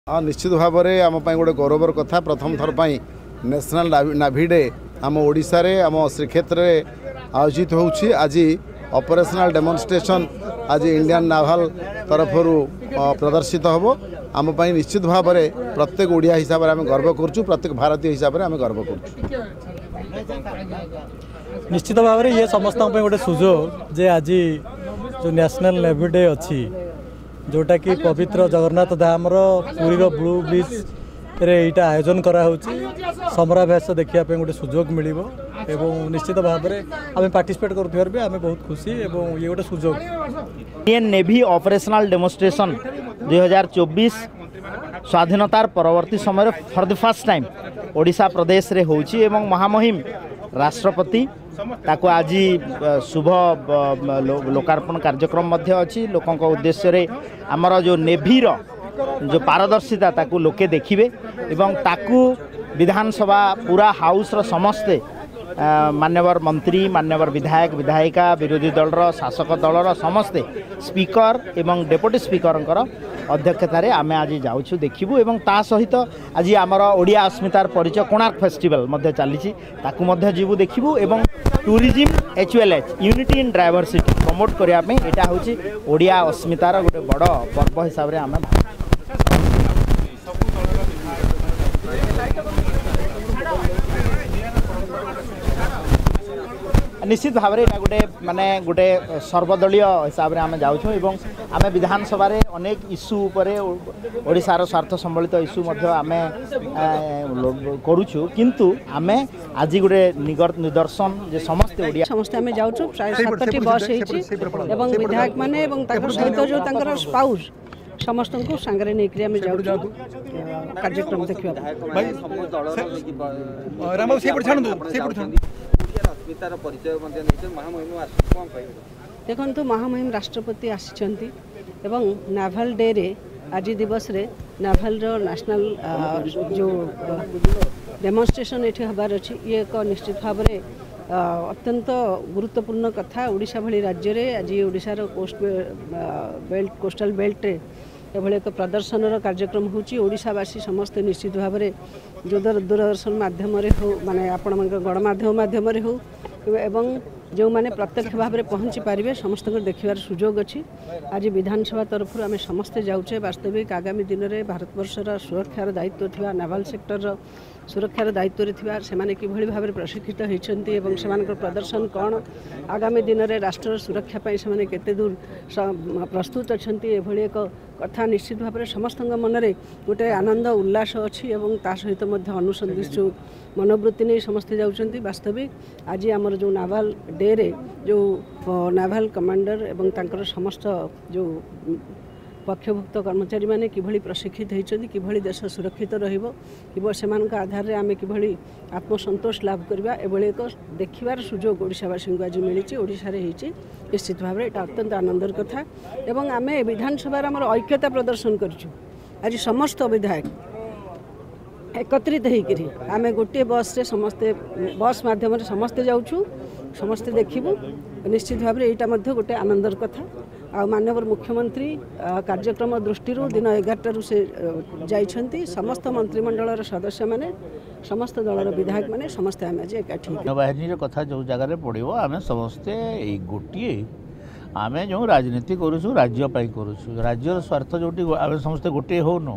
हाँ निश्चित भाव में आम गोटे गौरवर कथा प्रथम थर पर नेशनल नाभी डे आम ओडिशा रे आम श्रीक्षेत्र में आयोजित होउछि। आज ऑपरेशनल डेमोन्स्ट्रेशन आज इंडियन नाभाल तरफ प्रदर्शित हम आम निश्चित भाव में प्रत्येक ओडिया हिसाब से आम गर्व करुँ, प्रत्येक भारतीय हिसाब से आम गर्व करुँ। निश्चित भाव में ये समस्त गोटे सुजोग जे आज जो नेशनल नेवी डे अच्छी जोटा कि पवित्र जगन्नाथ धाम पुरी ब्लू बीच रे यहाँ आयोजन कराऊँगी समराभ्यास देखापी गोटे सुजोग मिल निश्चित भाव में आम पार्टिसिपेट कर भी आम बहुत खुशी एवं ये गोटे सुजोग। इंडियन नेवी ऑपरेशनल डेमोन्स्ट्रेशन 2024 स्वाधीनतार परवर्ती समय for the first time Odisha प्रदेश रे होउछि एवं महामहिम राष्ट्रपति ताको आज शुभ लोकार्पण कार्यक्रम मध्य अच्छी लोकों उद्देश्य रे आमर जो नेभीर जो पारदर्शिता ताको लोके देखिबे एवं ताको विधानसभा पूरा हाउस रो समस्ते मान्यवर मंत्री मान्यवर विधायक विधायिका विरोधी दल शासक दल समस्ते स्पीकर एवं डेप्यूटी स्पीकर अध्यक्षतार आम आज जाऊँ देखू एवं ता सहित आज आमर ओडिया अस्मितार परिचय कोणार्क फेस्टिवल मध्य चली जीवु देखू एवं tourism as well as unity in diversity promote करने यहाँ हूँ ओडिया अस्मितार गोटे बड़ पर्व हिसाब से आम निश्चित भाव में गोटे माने गोटे सर्वदलीय हिसाब से आम जाऊँ आम विधानसभा अनेक इश्यू उपरे ओडिशार स्वार्थ संबलित इश्यू आम करूँ किंतु आम आज गोटे निदर्शन जे समस्ते ओडिया समस्ते आम जाऊँ प्राय 7टी बस एवं विधायक माने सहित जो स्पाउस समस्त को सांगरे नहीं आम जाऊँ कार्यक्रम देखा देखो महामहिम राष्ट्रपति आसी नाभाल डे रे आज दिवस रे नाभाल नेशनल जो डेमोन्स्ट्रेशन ये हबार अच्छी ये एक निश्चित भाव में अत्यंत गुरुत्वपूर्ण कथा। ओडिशा भली राज्य रे आज ओडिशार कोस्टल बेल्ट रे एभली एक प्रदर्शन कार्यक्रम होची। ओडिशावासी समस्ते निश्चित भाव में जो दूरदर्शन माध्यम हो माने आपण गणमाध्यम माध्यम हो एवं जो माने प्रत्यक्ष भाव में पहुँची पारे समस्त देखार सुजोग अच्छी। आज विधानसभा तरफ आम समस्ते जाऊे वास्तविक आगामी दिन में भारतवर्षर सुरक्षार दायित्व थिबा नाभाल सेक्टर सुरक्षार दायित्व थिबा सेमाने किभली भाव में प्रशिक्षित होइछन्ति एवं सेमानकर प्रदर्शन कौन आगामी दिन में राष्ट्र सुरक्षा पाई सेमाने केते दूर प्रस्तुत अछन्ति एभली एक कथा निश्चित भाव में समस्त मन में गोटे आनंद उल्लास अच्छी एवं ता सहित अनुसंधित मनोवृत्ति नहीं समस्ते जाउछन्ति। वास्तविक आज आमर जो नाभाल डे रे जो नाभाल कमांडर एवं तांकर समस्त जो पक्षभुक्त कर्मचारी माने किभली प्रशिक्षित होइछन्ति किभली देश सुरक्षित रहिबो किबो सेमानक आधार रे आमे किभली आत्मसंतोष लाभ करबा एभली एक देखिबार सुजोग ओडिशावासी को आज मिली ओडिशा रे हिची। निश्चित भाव में एटा अत्यंत आनंदर कथा एवं आमे विधानसभा आमर ऐक्यता प्रदर्शन करछु। आज समस्त विधायक एकत्रित होकर आम गोटे बस रे समस्ते बस माध्यम समस्ते जाऊँ समस्ते देखू निश्चित भाव में यहाँ गोटे आनंदर कथा। आ माननीय मुख्यमंत्री कार्यक्रम दृष्टि दिन 11 से जाइछन्ति समस्त मंत्रिमंडल सदस्य माने समस्त दलर विधायक माने समस्ते आम आज एकाठी बाहिनी कथा जो जगह पड़ो आम समस्ते गोटे आम जो राजनीति करूँ राज्य करूँ राज्यर स्वार्थ जो आम समस्ते गोटे होनु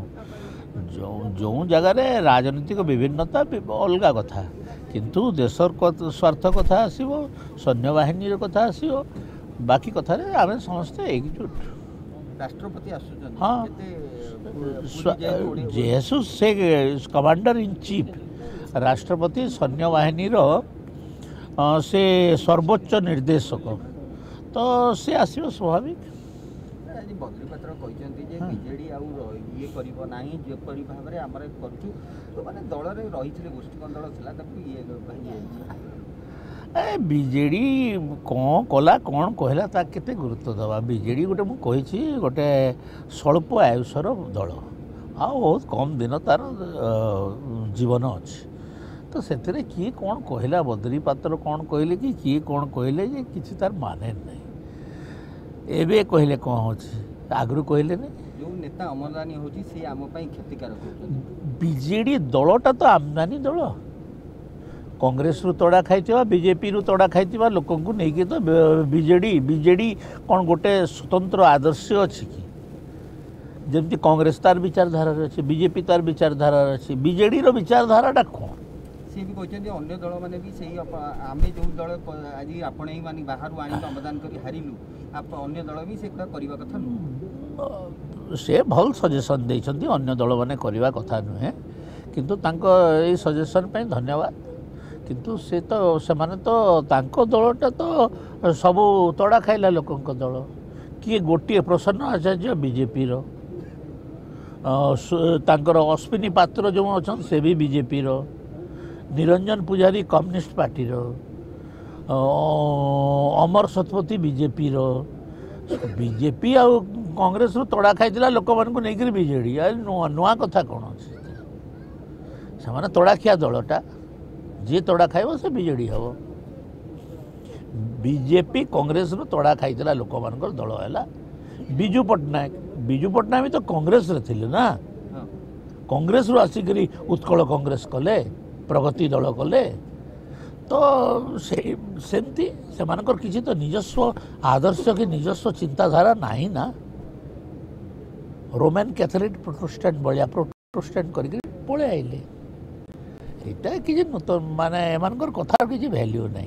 जो जगार राजनीतिक विभिन्नता अलग कथा किंतु देशर स्वार्थ कथा आसो सैन्य बाहिनी कथा आसो बाकी कथा आम समस्ते एकजुट राष्ट्रपति हाँ जेहेतु से कमांडर इन चीफ राष्ट्रपति सैन्य बाहिनी से सर्वोच्च निर्देशक तो से आसो स्वाभाविक। बद्रीपात्र कहते बीजेडी ये कर भाव में आम करूँ मैंने दल रही गोष्ठी दल था बीजेडी कौन कला कौन कहला ता केते गुरुत्व दवा बीजेडी गोटे मुझे गोटे स्वल्प आयुषर दल आ बहुत कम दिन तार जीवन अच्छी तो से किए कौन कहला बद्रीपात्र कौन कहले कि किए कौन कहले कि तार माने नहीं एबे कहले कौन हो आगु कहले नहीं जो नेता आमदानी होची से आम पई क्षतिकारक होचନ୍ତି बीजेडी दलटा तो आमदानी दल कांग्रेस रु तड़ा खाइथिबा बीजेपी रु तड़ा खाइथिबा लोकन को नेकी तो बीजेडी कौन गोटे स्वतंत्र आदर्श अछि कि जमती कांग्रेस तार विचारधारा अच्छे बीजेपी तार विचारधारा अच्छे बीजेडी रो विचारधाराटा कौन सी भी कहते अन्य दल मैंने भी सही आमे जो दल आज आपण ही मानी बाहर आनी मतदान करी हारिलु आप अन्य दल भी से करबा कथा नु से भल सजेशन देइछंती अन्य दल माने करबा कथा नुहे किंतु तांको ए सजेशन पे धन्यवाद किंतु से तो से माने तो तांको दलटा तो सब तड़ा खाइला लोकंक दल किए गोटे प्रसन्न आचार्य बीजेपी रो तांकर अश्विनी पात्र जो अच्छा से भी बीजेपी रो निरंजन पुजारी कम्युनिस्ट पार्टी रो अमर शतपथी बीजेपी रो बीजेपी आ कांग्रेस रु तड़ा खाइला लोक मान नहीं बीजेडी नुआ कथा कौन अच्छे से तड़ा खिया दलटा जी तड़ा खाइब से बीजेडी हम बीजेपी कांग्रेस रु तड़ा खाइला लोक मान दल है विजु पट्टनायक भी तो कांग्रेस रे थिले ना कांग्रेस रु आसिकरी उत्कल कांग्रेस कले प्रगति दल कले तो सेमती से मानकर किसी तो निजस्व आदर्श की निजस्व चिंताधारा नहीं ना रोमान कैथोलिक प्रोटेस्टेंट बलिया प्रोटेस्टेंट करके पळे आइले एटा किसी नूतन माने एमानकर कथा किसी वैल्यू नहीं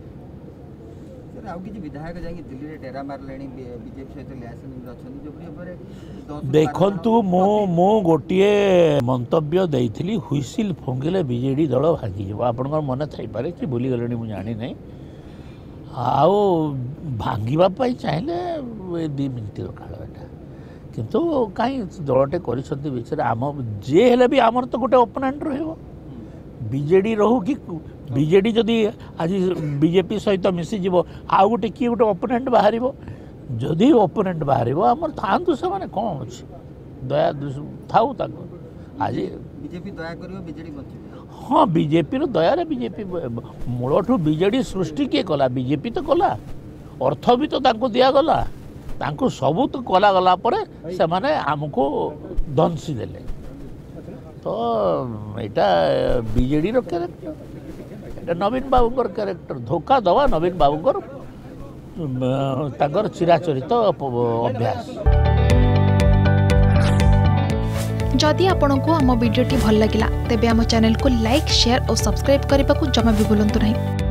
आउ किसी विधायक जाई दिल्ली रे डेरा मार लेनी बीजेपी सहित लियासन अछन जो पर देखंतु मो गोटिए मंतव्य देइथिली हुइसिल फंगिले बीजेडी दल भागी जब आपनकर मन थाई पारे कि भूली गलेनी मु जानि नै आउ भांगीबा पाई चाहिले 2 मिनिट रो काल एटा किंतु काई दलटे करिसंती बिचरे आम जे हेले भी हमर तो गोटे ओपोनेंट रहइबो बीजेडी रहू कि बीजेडी जदि आज बीजेपी सहित मिसीज आउ गोटे किए गोटे ओपोनेंट बाहर जदि ओपोनेंट बाहर आमर था से मैंने कौन अच्छे दया थाऊ आज बीजेपी दया करियो बीजेडी बचे हाँ बीजेपी रो दया रे बीजेपी मूलठू बीजेडी सृष्टि किए कला बीजेपी तो कला अर्थ भी तो तांको दिया गला तांको सबू तो कला गला परे से माने हमको दंसी देले तो एटा बीजेडी रो कैरेक्टर नवीन बाबूंकर कैरेक्टर धोखा दवा नवीन बाबूंकर तांकर चिराचरित अभ्यास जदि आपंक आम भिडी भल लगा तेब आम चैनल को लाइक शेयर और सब्सक्राइब करने को जमा भी भूलु नहीं।